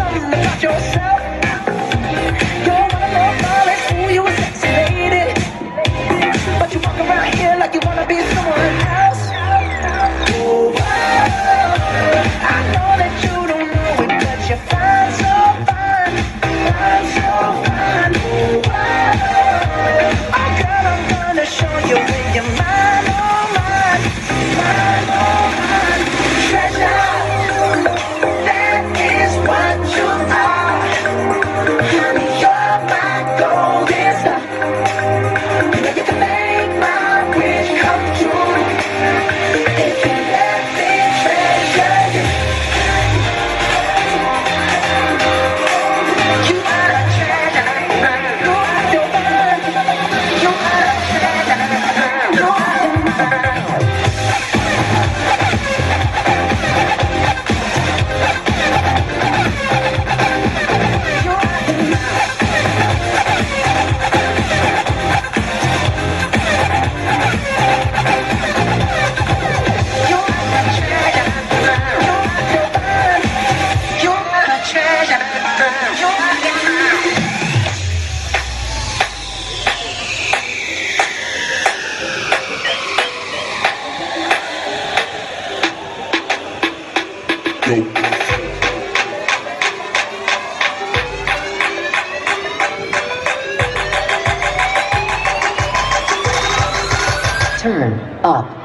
something about yourself. You're one of those darlings, ooh, you a sexy lady, but you walk around here like you wanna be someone else. Ooh, I know that you don't know it, but you're fine, so fine, fine, so fine. Ooh, oh girl, I'm gonna show you in your mind, oh mine, mine, oh mine. Treasure, that is what you are. Honey, you're my golden star. You can make my wish come true if you let me treasure you. You are a treasure. You are the one. You are a treasure. You are the one. You are the one. You are a treasure. You are the one. You are a treasure. You are the one. Turn up.